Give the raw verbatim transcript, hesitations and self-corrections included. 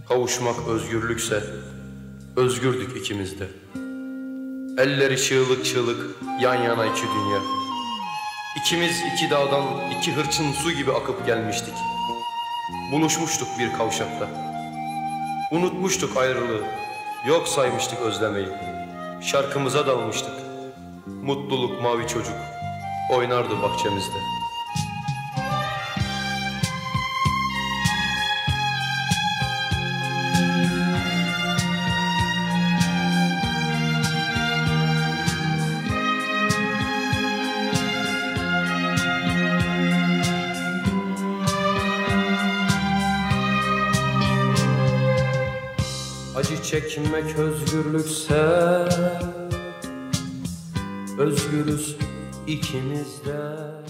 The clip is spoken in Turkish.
Kavuşmak özgürlükse özgürdük ikimiz de. Elleri çığlık çığlık yan yana iki dünya. İkimiz iki dağdan iki hırçın su gibi akıp gelmiştik. Buluşmuştuk bir kavşakta. Unutmuştuk ayrılığı, yok saymıştık özlemeyi. Şarkımıza dalmıştık. Mutluluk mavi çocuk oynardı bahçemizde. Acı çekmek özgürlükse özgürüz ikimiz de.